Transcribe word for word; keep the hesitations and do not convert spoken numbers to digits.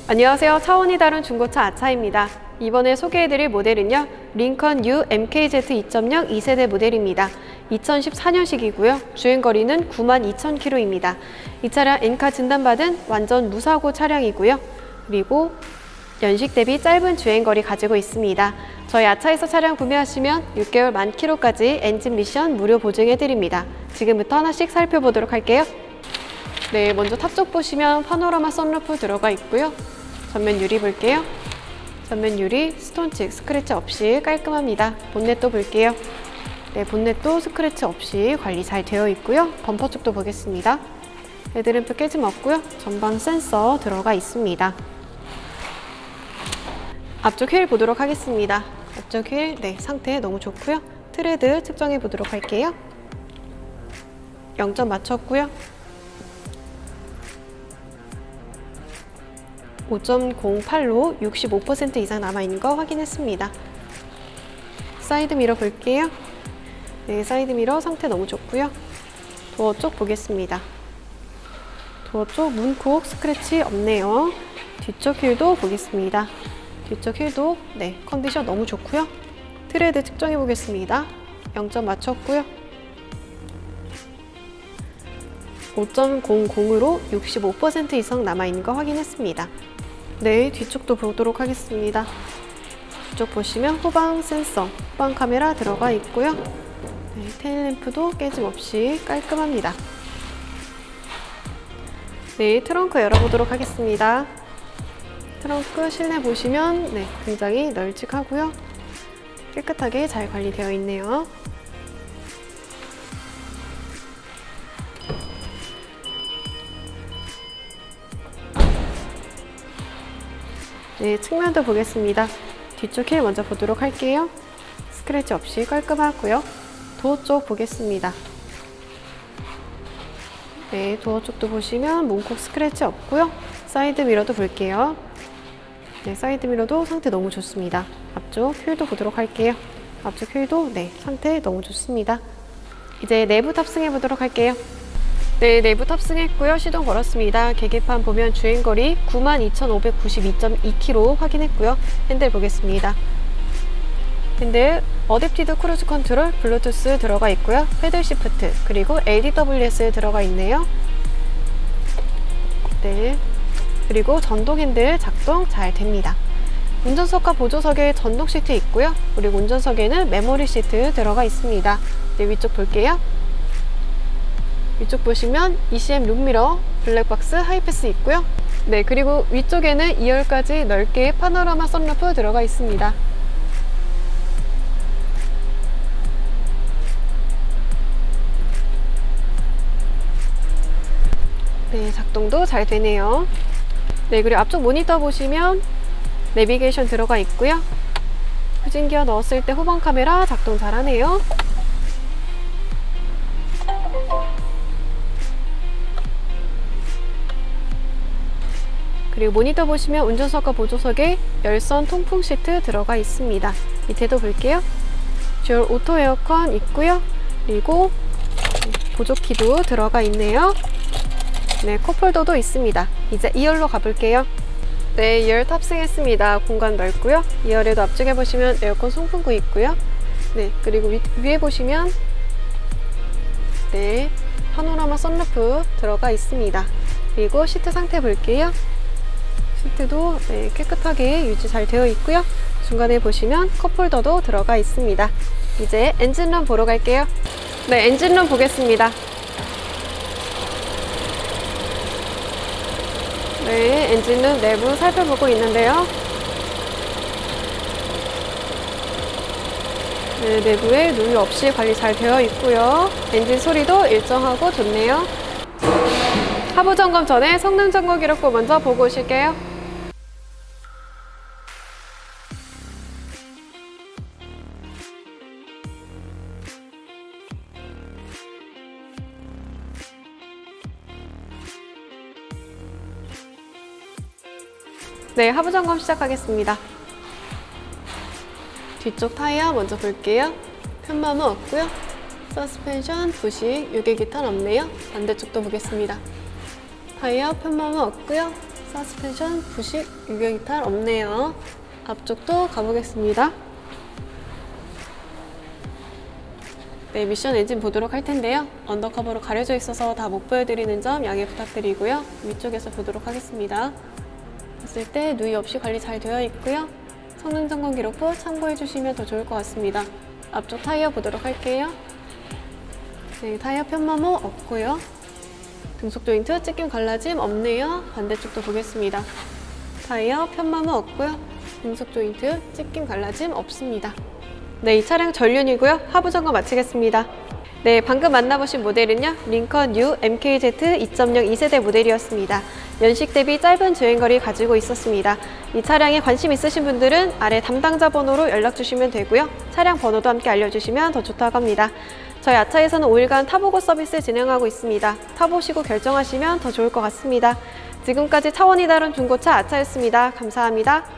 안녕하세요. 차원이 다른 중고차 아차입니다. 이번에 소개해드릴 모델은요, 링컨 U 엠케이제드 이 점 영 이 세대 모델입니다. 이천십사 년식이고요. 주행거리는 구만 이천 킬로미터입니다. 이 차량 엔카 진단받은 완전 무사고 차량이고요. 그리고 연식 대비 짧은 주행거리 가지고 있습니다. 저희 아차에서 차량 구매하시면 육 개월 만 킬로까지 엔진 미션 무료 보증해드립니다. 지금부터 하나씩 살펴보도록 할게요. 네, 먼저 탑 쪽 보시면 파노라마 선루프 들어가 있고요. 전면 유리 볼게요. 전면 유리 스톤칩 스크래치 없이 깔끔합니다. 본넷도 볼게요. 네, 본넷도 스크래치 없이 관리 잘 되어 있고요. 범퍼 쪽도 보겠습니다. 헤드램프 깨짐 없고요. 전방 센서 들어가 있습니다. 앞쪽 휠 보도록 하겠습니다. 앞쪽 휠, 네, 상태 너무 좋고요. 트레드 측정해 보도록 할게요. 영 점 맞췄고요. 오 점 공팔로 육십오 퍼센트 이상 남아있는 거 확인했습니다. 사이드 미러 볼게요. 네, 사이드 미러 상태 너무 좋고요. 도어 쪽 보겠습니다. 도어 쪽 문콕 스크래치 없네요. 뒤쪽 휠도 보겠습니다. 뒤쪽 휠도 네, 컨디션 너무 좋고요. 트레드 측정해 보겠습니다. 영 점 맞췄고요. 오 점 공공으로 육십오 퍼센트 이상 남아있는 거 확인했습니다. 네, 뒤쪽도 보도록 하겠습니다. 뒤쪽 보시면 후방 센서, 후방 카메라 들어가 있고요. 네, 테일램프도 깨짐 없이 깔끔합니다. 네, 트렁크 열어보도록 하겠습니다. 트렁크 실내 보시면 네, 굉장히 널찍하고요. 깨끗하게 잘 관리되어 있네요. 네, 측면도 보겠습니다. 뒤쪽 휠 먼저 보도록 할게요. 스크래치 없이 깔끔하고요. 도어 쪽 보겠습니다. 네, 도어 쪽도 보시면 문콕 스크래치 없고요. 사이드 미러도 볼게요. 네, 사이드 미러도 상태 너무 좋습니다. 앞쪽 휠도 보도록 할게요. 앞쪽 휠도 네, 상태 너무 좋습니다. 이제 내부 탑승해 보도록 할게요. 네, 내부 탑승했고요. 시동 걸었습니다. 계기판 보면 주행거리 구만 이천오백구십이 점 이 킬로미터 확인했고요. 핸들 보겠습니다. 핸들 어댑티드 크루즈 컨트롤, 블루투스 들어가 있고요. 패들 시프트, 그리고 엘 디 더블유 에스 들어가 있네요. 네, 그리고 전동 핸들 작동 잘 됩니다. 운전석과 보조석에 전동 시트 있고요. 그리고 운전석에는 메모리 시트 들어가 있습니다. 네, 위쪽 볼게요. 위쪽 보시면 이씨엠 룸미러, 블랙박스 하이패스 있고요. 네, 그리고 위쪽에는 이 열까지 넓게 파노라마 선루프 들어가 있습니다. 네, 작동도 잘 되네요. 네, 그리고 앞쪽 모니터 보시면 내비게이션 들어가 있고요. 후진기어 넣었을 때 후방 카메라 작동 잘 하네요. 그리고 모니터 보시면 운전석과 보조석에 열선 통풍 시트 들어가 있습니다. 밑에도 볼게요. 듀얼 오토 에어컨 있고요. 그리고 보조키도 들어가 있네요. 네, 컵홀더도 있습니다. 이제 이 열로 가볼게요. 네, 이 열 탑승했습니다. 공간 넓고요. 이 열에도 앞쪽에 보시면 에어컨 송풍구 있고요. 네, 그리고 위, 위에 보시면 네, 파노라마 선루프 들어가 있습니다. 그리고 시트 상태 볼게요. 시트도 네, 깨끗하게 유지 잘 되어 있고요. 중간에 보시면 컵홀더도 들어가 있습니다. 이제 엔진룸 보러 갈게요. 네, 엔진룸 보겠습니다. 네, 엔진룸 내부 살펴보고 있는데요. 네, 내부에 누유 없이 관리 잘 되어 있고요. 엔진 소리도 일정하고 좋네요. 하부 점검 전에 성능 점검 기록부 먼저 보고 오실게요. 네, 하부 점검 시작하겠습니다. 뒤쪽 타이어 먼저 볼게요. 편마모 없고요. 서스펜션, 부식, 유계기탄 없네요. 반대쪽도 보겠습니다. 타이어 편마모 없고요. 서스펜션, 부식, 유격이탈 없네요. 앞쪽도 가보겠습니다. 네, 미션 엔진 보도록 할 텐데요. 언더커버로 가려져 있어서 다 못 보여드리는 점 양해 부탁드리고요. 위쪽에서 보도록 하겠습니다. 봤을 때 누이 없이 관리 잘 되어 있고요. 성능 점검 기록부 참고해 주시면 더 좋을 것 같습니다. 앞쪽 타이어 보도록 할게요. 네, 타이어 편마모 없고요. 등속 조인트 찢김 갈라짐 없네요. 반대쪽도 보겠습니다. 타이어 편마모 없고요. 등속 조인트 찢김 갈라짐 없습니다. 네, 이 차량 전륜이고요. 하부 점검 마치겠습니다. 네, 방금 만나보신 모델은요, 링컨 U 엠케이제트 이 점 영 이 세대 모델이었습니다. 연식 대비 짧은 주행거리 가지고 있었습니다. 이 차량에 관심 있으신 분들은 아래 담당자 번호로 연락 주시면 되고요. 차량 번호도 함께 알려주시면 더 좋다고 합니다. 저희 아차에서는 오 일간 타보고 서비스 진행하고 있습니다. 타보시고 결정하시면 더 좋을 것 같습니다. 지금까지 차원이 다른 중고차 아차였습니다. 감사합니다.